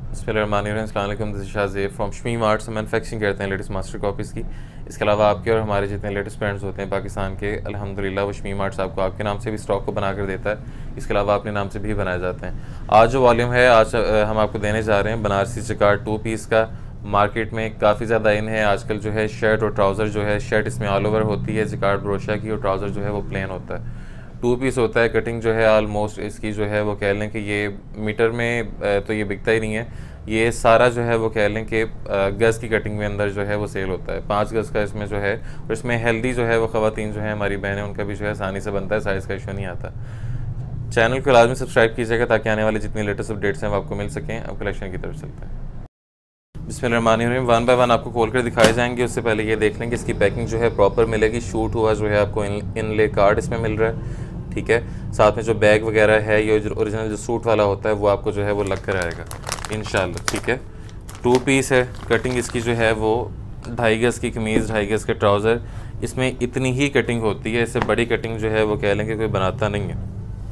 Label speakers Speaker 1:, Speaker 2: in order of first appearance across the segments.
Speaker 1: बिस्मिल्लाहिर्रहमानिर्रहीम, अस्सलाम वालेकुम। This is Shazeb from Shamim arts. हम मैनुफैक्चरिंग करते हैं लेटेस्ट मास्टर कॉपीज़ की। इसके अलावा आपके और हमारे जितने लेटेस्ट ब्रांड्स होते हैं पाकिस्तान के, अल्हम्दुलिल्लाह वो शमीम आर्ट्स आपको आपके नाम से भी स्टॉक को बना कर देता है। इसके अलावा अपने नाम से भी बनाए जाते हैं। आज जो वॉल्यूम है, आज हम आपको देने जा रहे हैं बनारसी जिकार्ड 2 पीस का। मार्केट में काफ़ी ज़्यादा इन है आजकल जो है। शर्ट और ट्राउज़र जो है, शर्ट इसमें ऑल ओवर होती है जिकार्ड ब्रोशा की, और ट्राउज़र जो है वो प्लेन होता है। 2 पीस होता है। कटिंग जो है ऑलमोस्ट इसकी जो है वो कह लें कि ये मीटर में तो ये बिकता ही नहीं है। ये सारा जो है वो कह लें कि गज़ की कटिंग में अंदर जो है वो सेल होता है। 5 गज़ का इसमें जो है, और इसमें हेल्दी जो है वो ख़वातीन जो है हमारी बहनें, उनका भी जो है आसानी से बनता है, साइज़ का इशू नहीं आता। चैनल को लाजमी सब्सक्राइब कीजिएगा ताकि आने वाली जितनी लेटेस्ट अपडेट्स हैं वो आपको मिल सकें। अब कलेक्शन की तरफ चलते हैं। बिस्मिल्लाहिर्रहमानिर्रहीम, वन बाय वन आपको खोल कर दिखाए जाएंगे। उससे पहले ये देख लें कि इसकी पैकिंग जो है प्रॉपर मिलेगी। शूट हुआ जो है आपको इनले कार्ड इसमें मिल रहा है, ठीक है। साथ में जो बैग वगैरह है, ये जो ओरिजिनल जो सूट वाला होता है वो आपको जो है वो लग कर आएगा इंशाल्लाह, ठीक है। 2 पीस है। कटिंग इसकी जो है वो 2.5 गज़ की कमीज़, 2.5 गज़ के ट्राउज़र। इसमें इतनी ही कटिंग होती है, इससे बड़ी कटिंग जो है वो कह लें कि कोई बनाता नहीं है,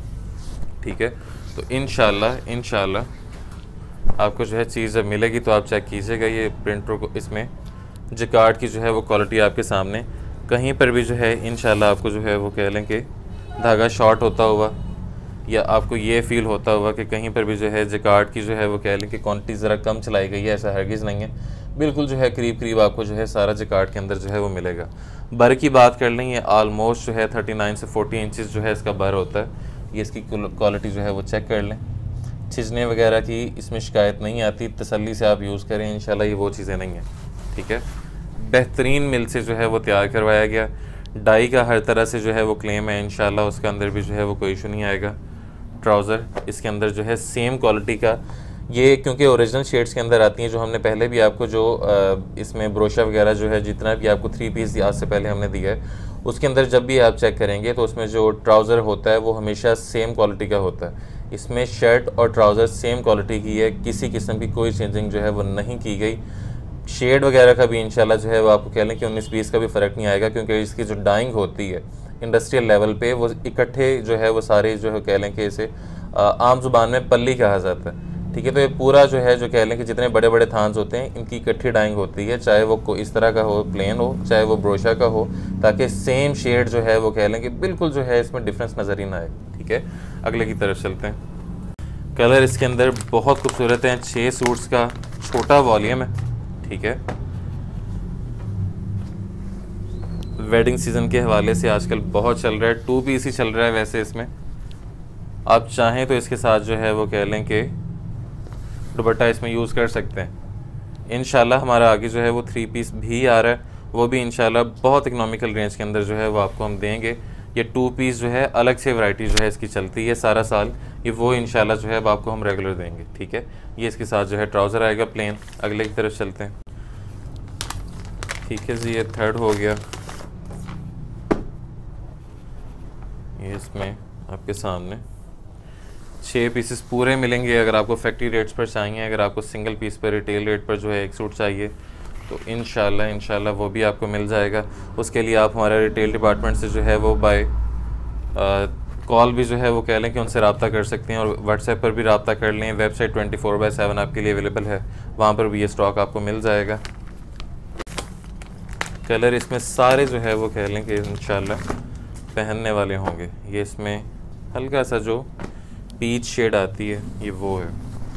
Speaker 1: ठीक है। तो इंशाल्लाह आपको जो है चीज़ जब मिलेगी तो आप चेक कीजिएगा। ये प्रिंटर को इसमें जिकार्ड की जो है वो क्वालिटी आपके सामने, कहीं पर भी जो है इंशाल्लाह आपको जो है वो कह लें कि धागा शॉर्ट होता हुआ या आपको ये फ़ील होता हुआ कि कहीं पर भी जो है जिकार्ड की जो है वो कह लें कि क्वांटिटी ज़रा कम चलाई गई है, ऐसा हरगिज़ नहीं है। बिल्कुल जो है करीब करीब आपको जो है सारा जिकार्ड के अंदर जो है वो मिलेगा। बर की बात कर लें, ये आलमोस्ट जो है 39 से 40 इंचज़ जो है इसका बर होता है। ये इसकी क्वालिटी जो है वो चेक कर लें। छिजने वगैरह की इसमें शिकायत नहीं आती, तसल्ली से आप यूज़ करें, इंशाल्लाह ये वो चीज़ें नहीं हैं, ठीक है। बेहतरीन मिल से जो है वो तैयार करवाया गया। डाई का हर तरह से जो है वो क्लेम है, इंशाल्लाह उसके अंदर भी जो है वो कोई इशू नहीं आएगा। ट्राउज़र इसके अंदर जो है सेम क्वालिटी का, ये क्योंकि ओरिजिनल शेड्स के अंदर आती हैं, जो हमने पहले भी आपको जो इसमें ब्रोशा वगैरह जो है जितना भी आपको 3 पीस आज से पहले हमने दिया है, उसके अंदर जब भी आप चेक करेंगे तो उसमें जो ट्राउज़र होता है वो हमेशा सेम क्वालिटी का होता है। इसमें शर्ट और ट्राउज़र सेम क्वालिटी की है, किसी किस्म की कोई चेंजिंग जो है वो नहीं की गई। शेड वगैरह का भी इंशाल्लाह जो है वो आपको कह लें कि 19-20 का भी फ़र्क नहीं आएगा, क्योंकि इसकी जो डाइंग होती है इंडस्ट्रियल लेवल पे, वो इकट्ठे जो है वो सारे जो है कह लें कि इसे आम ज़ुबान में पल्ली कहा जाता है, ठीक है। तो ये पूरा जो है जो कह लें कि जितने बड़े बड़े थान्स होते हैं इनकी इकट्ठी डाइंग होती है, चाहे वो इस तरह का हो, प्लेन हो, चाहे वो ब्रोशा का हो, ताकि सेम शेड जो है वो कह लें कि बिल्कुल जो है इसमें डिफरेंस नज़र ही ना आए, ठीक है। अगले की तरफ चलते हैं। कलर इसके अंदर बहुत खूबसूरत हैं। 6 सूट्स का छोटा वॉल्यूम है, ठीक है। वेडिंग सीज़न के हवाले से आजकल बहुत चल रहा है, 2 पीस ही चल रहा है वैसे। इसमें आप चाहें तो इसके साथ जो है वो कह लें कि दुपट्टा इसमें यूज़ कर सकते हैं। इंशाल्लाह हमारा आगे जो है वो 3 पीस भी आ रहा है, वो भी इंशाल्लाह बहुत इकोनॉमिकल रेंज के अंदर जो है वो आपको हम देंगे। ये 2 पीस जो है अलग से वैरायटी जो है इसकी चलती है सारा साल, ये वो इंशाल्लाह जो है अब आपको हम रेगुलर देंगे, ठीक है। ये इसके साथ जो है ट्राउज़र आएगा प्लेन। अगले की तरफ चलते हैं, ठीक है जी। ये 3rd हो गया। ये इसमें आपके सामने 6 पीसेस पूरे मिलेंगे। अगर आपको फैक्ट्री रेट्स पर चाहिए, अगर आपको सिंगल पीस पर रिटेल रेट पर जो है एक सूट चाहिए तो इंशाल्लाह वो भी आपको मिल जाएगा। उसके लिए आप हमारे रिटेल डिपार्टमेंट से जो है वो बाय कॉल भी जो है वो कह लें कि उनसे रब्ता कर सकते हैं, और व्हाट्सएप पर भी रब्ता कर लें। वेबसाइट 24/7 आपके लिए अवेलेबल है, वहाँ पर भी ये स्टॉक आपको मिल जाएगा। कलर इसमें सारे जो है वो कह लें कि इंशाल्लाह पहनने वाले होंगे। ये इसमें हल्का सा जो पीच शेड आती है ये वो है,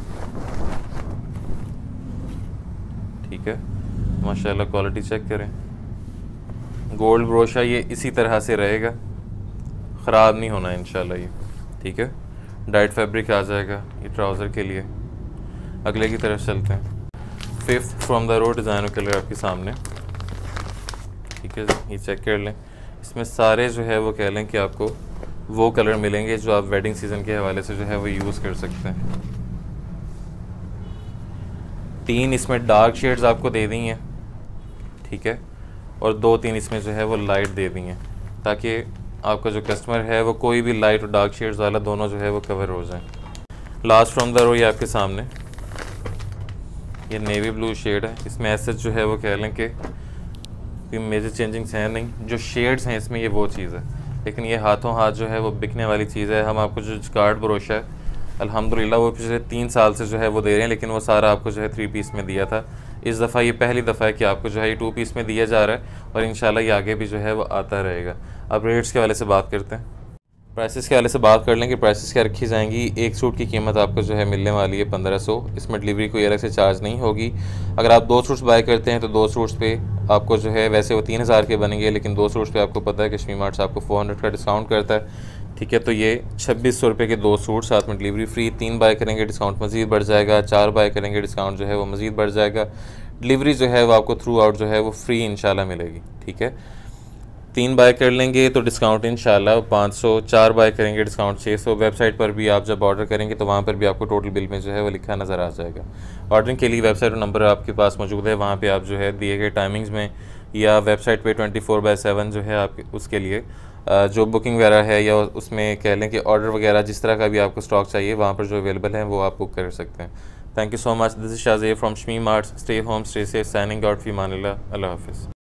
Speaker 1: ठीक है। माशाल्लाह क्वालिटी चेक करें। गोल्ड ब्रोशा ये इसी तरह से रहेगा, ख़राब नहीं होना इंशाल्लाह ये, ठीक है। डाइट फैब्रिक आ जाएगा ये ट्राउज़र के लिए। अगले की तरफ चलते हैं। 5th from the road design colour आपके सामने, ठीक है। ये चेक कर लें। इसमें सारे जो है वो कह लें कि आपको वो कलर मिलेंगे जो आप वेडिंग सीज़न के हवाले से जो है वो यूज़ कर सकते हैं। 3 इसमें डार्क शेड्स आपको दे दी हैं, ठीक है, और 2-3 इसमें जो है वो लाइट दे दी हैं, ताकि आपका जो कस्टमर है वो कोई भी लाइट और डार्क शेड्स वाला दोनों जो है वो कवर हो जाए। लास्ट फ्रॉम द रो ये आपके सामने ये नेवी ब्लू शेड है। इसमें ऐसे जो है वो कह लें कि मेजर चेंजिंग्स हैं नहीं, जो शेड्स हैं इसमें ये वो चीज़ है, लेकिन ये हाथों हाथ जो है वो बिकने वाली चीज़ है। हम आपको जो जिकार्ड ब्रोशा है अल्हम्दुलिल्लाह वो पिछले 3 साल से जो है वो दे रहे हैं, लेकिन वो सारा आपको जो है 3 पीस में दिया था। इस दफ़ा ये पहली दफ़ा है कि आपको जो है ये 2 पीस में दिया जा रहा है और इंशाल्लाह ये आगे भी जो है वो आता रहेगा। अब रेट्स के हवाले से बात करते हैं। प्राइसेस के हवाले से बात कर लें कि प्राइसेस क्या रखी जाएंगी। एक सूट की कीमत आपको जो है मिलने वाली है 1500। इसमें डिलीवरी कोई अलग से चार्ज नहीं होगी। अगर आप 2 सूट्स बाय करते हैं तो 2 सूट्स पे आपको जो है, वैसे वो 3000 के बनेंगे, लेकिन 2 सूट्स पे आपको पता है कि कश्मीर मार्ट्स आपको 400 का डिस्काउंट करता है। ठीक है, तो ये 2600 रुपये के 2 सूट, साथ में डिलीवरी फ्री। 3 बाय करेंगे डिस्काउंट मज़ीद बढ़ जाएगा, 4 बाय करेंगे डिस्काउंट जो है वो मज़ीद बढ़ जाएगा। डिलीवरी जो है वो आपको थ्रू आउट जो है वो फ्री इंशाल्लाह मिलेगी। ठीक है, 3 बाय कर लेंगे तो डिस्काउंट इंशाल्लाह 500, 4 बाय करेंगे डिस्काउंट 600। वेबसाइट पर भी आप जब ऑर्डर करेंगे तो वहाँ पर भी आपको टोटल बिल में जो है वो लिखा नज़र आ जाएगा। ऑर्डरिंग के लिए वेबसाइट और नंबर आपके पास मौजूद है, वहाँ पे आप जो है दिए गए टाइमिंग्स में या वेबसाइट पे 24/7 जो है आप उसके लिए जो बुकिंग वगैरह है, या उसमें कह लें कि ऑर्डर वगैरह जिस तरह का भी आपको स्टॉक चाहिए वहाँ पर जो अवेलेबल है वो आप बुक कर सकते हैं। Thank you so much. This is Shazeb from Shamim arts. Stay home, stay safe, signing out फी मानिल्लाह। अल्लाह हाफिज़।